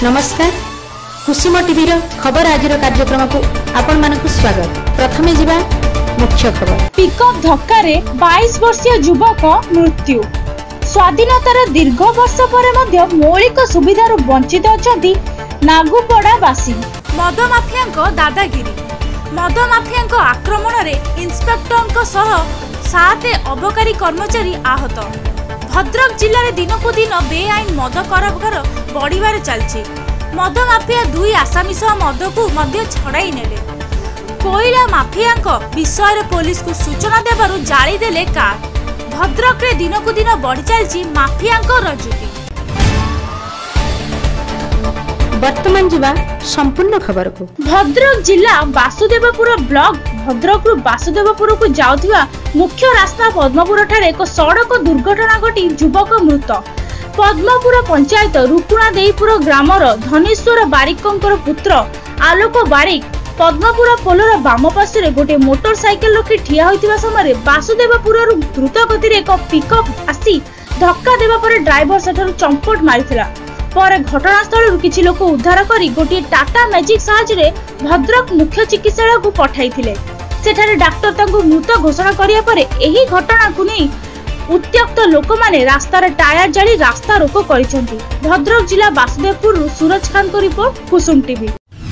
नमस्कार कुसुम टीवी खबर आज कार्यक्रम को आपण मानक स्वागत। प्रथमे जिबा मुख्य खबर। पिकअप धक्का रे 22 वर्षीय युवक मृत्यु। स्वाधीनतार दीर्घ वर्ष पर मध्य मौलिक सुविधार वंचित अछंती नागुपड़ावासी। मद माफिया दादागिरी। मद माफिया आक्रमण रे इंस्पेक्टर सह 7 अबकारी कर्मचारी आहत। भद्रक जिले में दिनकू दिन बेआईन मद कारोबार बढ़िबार चलछि। मद माफिया 2 आसामी सह मद को मध्य छड़ाई नेले। कोयला माफिया विषय पुलिस को सूचना देबारु जाली देले कार। भद्रक रे दिनकू दिन बढ़ी चलछि माफिया रजुती। वर्तमान जिबा संपूर्ण खबर को। भद्रक जिला वासुदेवपुर ब्लॉक भद्रक वासुदेवपुर को जाउथिबा मुख्य रास्ता पद्मपुर ठारे एक सड़क दुर्घटना घटी युवक मृत। पद्मपुर पंचायत रुकुणा देईपुर ग्रामर धनेश्वर बारिकंकर पुत्र आलोक बारिक पद्मपुर पोलर बाम पार्श्वे गोटे मोटरसाइकेल रखी ठिया होइतिबा समय वासुदेवपुर द्रुत गति एक पिकअप आसी धक्का देबा पर ड्राइवर सेठारु चंपट मारिथिला। पर घटनास्थल किछि लोक उद्धार करी गोटे टाटा मैजिक साहाय्य भद्रक मुख्य चिकित्सालय को पठाइथिले। सेठारे डाक्टर तांको मृत घोषणा करिया परे एही घटना को नै उत्त्यक्त लोक माने रास्तार टायर जाली रास्ता रोको करिसेंती। भद्रक जिला वासुदेवपुर सूरज खान को रिपोर्ट कुसुम टीवी।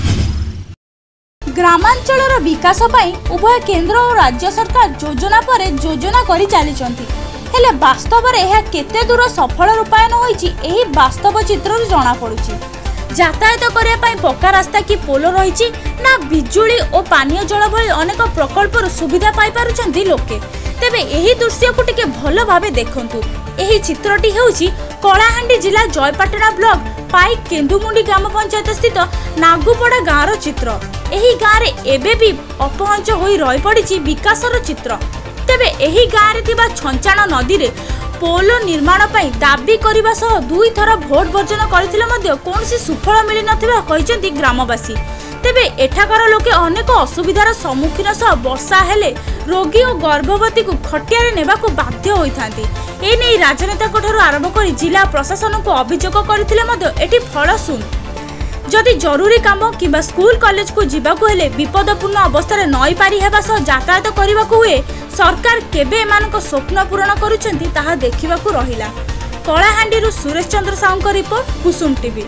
ग्रामांचलर विकास पई उभय केंद्र और राज्य सरकार योजना पर योजना करि चलीचंती। हेले वास्तव में यह केते दूर सफल रूपायन होईची एही वास्तव चित्र जना पड़ुची। यातायात करने पाई पक्का रास्ता कि पोल रही ना बिजुली और पानीय जल भली अनेक प्रकल्प सुविधा पाई पारुचंती लोके। तेबे एही दृश्य को टिके भल भाबे देखंतु। एही चित्रटी हेउची कलाहांडी जिला जयपाटना ब्लॉक पाइक केंदुमुंडी ग्राम पंचायत स्थित नागुपड़ा गाँवर चित्र। एही गाँव रे एबे भी अपहंच होई रही पड़िची विकासर चित्र। तेबे एही गाँव रे थिबा छंचाण नदी रे पोल निर्माण पई दाबी करिबा सह 2 थर भोट वर्जन करथिले मध्य कोनसी सुफल मिली नथिबा कहिसेंती ग्रामवासी। तेबे एठाकार लोके अनेक असुविधार सम्मुखीन सह वर्षा हेले रोगी और गर्भवती को खटिया रे नेबा को बाध्य होइथांती। ए नै राजनेता कोठारु आरंभ करी जिला प्रशासन को अभियोग करथिले मध्य एठी फल सुन। जदि जरूरी काम किंबा स्कूल कॉलेज को जीवाकू हेले विपदपूर्ण अवस्था नई पारी हेबा सह यातायात करबाकू हुए सरकार केबे एमानक स्वप्न पूरण करूछंती ताहा देखिबाकू रहिला। कलाहांडीरु सुरेश चंद्र साहू का रिपोर्ट कुसुम टीवी।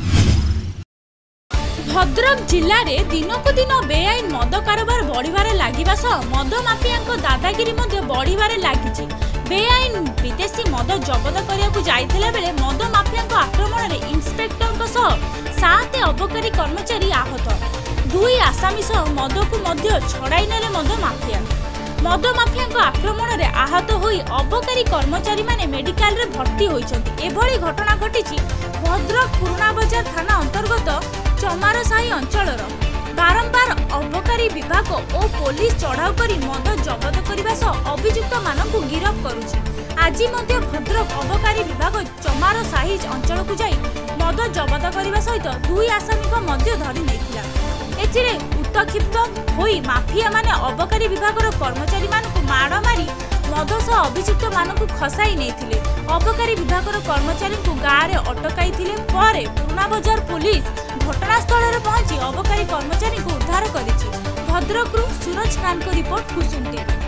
भद्रक जिले में दिनकू दिन बेआईन मद कारोबार बढ़िबार लागिबा सह मद माफिया दादागिरी मध्य बढ़िबार लागिछि। बेआईन विदेशी मद जबत करियाकू जाइथिला बेले मद माफिया आक्रमण रे इंस्पेक्टर सह 7 अबकारी कर्मचारी आहत। 2 आसामी सह मद को मध्य छड़ाई नेले मद माफिया आक्रमण रे आहत होई अबकारी कर्मचारी माने मेडिकल रे भर्ती होइछन्ति। एभली घटना घटिछि भद्रक पुराना बाजार थाना अंतर्गत चमारसाही अंचलर। बारंबार अबकारी विभाग और पुलिस चढ़ाऊ करी मद जबत करने सह अभियुक्त मानकु गिरफ करुछि। आज मध्य भद्रक अबकारी विभाग चमारसाही अंचल को जाई मद जबत करने सहित 2 आसामी मध्य धरी नैथिला। एथिरे उत्तक्षिप्त होई माफिया माने अबकारी विभाग कर्मचारी मानकु माड़ मारी मद सह अभियुक्त मानकु खसाई नैथिले। अबकारी विभाग कर्मचारी को गाँव में अटकाई पर पुराना बाजार पुलिस घटनास्थल में पहुंची अबकारी कर्मचारी को उद्धार करिछि। भद्रक सूरज खान को रिपोर्ट कुसुम टीवी।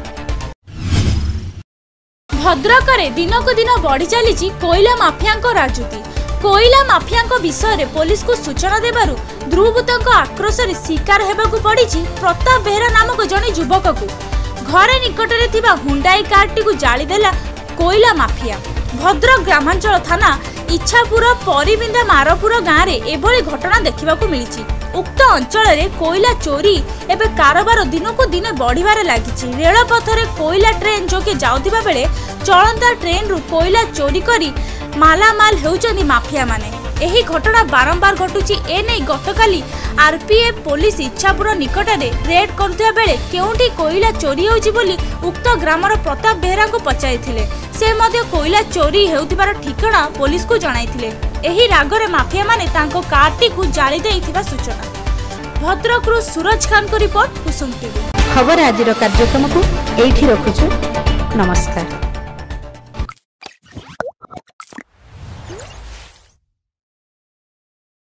भद्रक रे दिनकू दिन बढ़ी चली कोयला माफिया राजुती। कोयला माफिया विषय पुलिस को सूचना देबारु ध्रुवभूत आक्रोश शिकार हेबाकू पड़िछि प्रताप बेहरा नामक जने युवक को। घरे निकट में थिबा हुंडाई कारटी को जाली देला कोयला माफिया। भद्रक ग्रामांचल थाना इच्छापुर परिबिंदा मारपुर गाँव में एभली घटना देखा मिली। उक्त अंचल में कोयला चोरी एवं कारोबार दिनकू दिन बढ़िबार लागिछि। रेलपथरे कोयला ट्रेन जोके जाउथिबा बेले चलंता ट्रेन रु कोयला चोरी करी मालामाल हेउचंदी माफिया माने। एही घटना बारंबार घटुची। एने गतकाली आरपीएफ पुलिस इच्छापुर निकट में रेड करुवा बेले केउंठी कोयला चोरी होउची बोली उक्त ग्रामर प्रताप बेहरा को पचाइथिले। से मध्य कोयला चोरी हेउथिबार ठिकाना पुलिस को जणाइथिले। एही रागरे माफिया माने तांको कारटी को जाली देइथिबा सूचना। भद्रक सूरज खान को रिपोर्ट कुसुम टीवी। खबर आज कार्यक्रम को एठी रखुछु। नमस्कार।